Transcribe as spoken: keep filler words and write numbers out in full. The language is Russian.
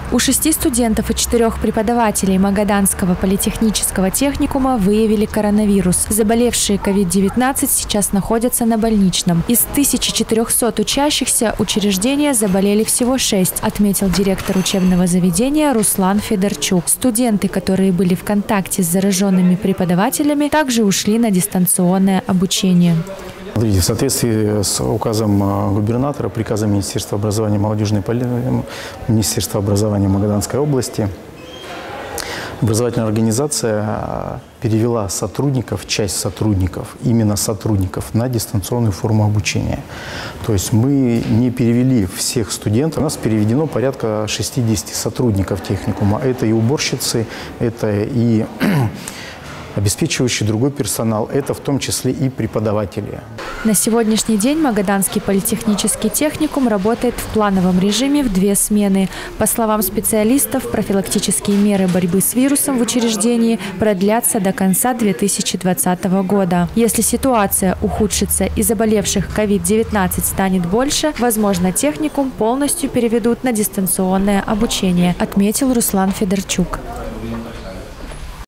У шести студентов и четырех преподавателей Магаданского политехнического техникума выявили коронавирус. Заболевшие ковид девятнадцать сейчас находятся на больничном. Из тысячи четырёхсот учащихся учреждения заболели всего шесть, отметил директор учебного заведения Руслан Федорчук. Студенты, которые были в контакте с зараженными преподавателями, также ушли на дистанционное обучение. В соответствии с указом губернатора, приказом Министерства образования и молодежной политики, Министерства образования Магаданской области, образовательная организация перевела сотрудников, часть сотрудников, именно сотрудников, на дистанционную форму обучения. То есть мы не перевели всех студентов. У нас переведено порядка шестидесяти сотрудников техникума. Это и уборщицы, это и обеспечивающий другой персонал, это в том числе и преподаватели. На сегодняшний день Магаданский политехнический техникум работает в плановом режиме в две смены. По словам специалистов, профилактические меры борьбы с вирусом в учреждении продлятся до конца две тысячи двадцатого года. Если ситуация ухудшится и заболевших ковид девятнадцать станет больше, возможно, техникум полностью переведут на дистанционное обучение, отметил Руслан Федорчук.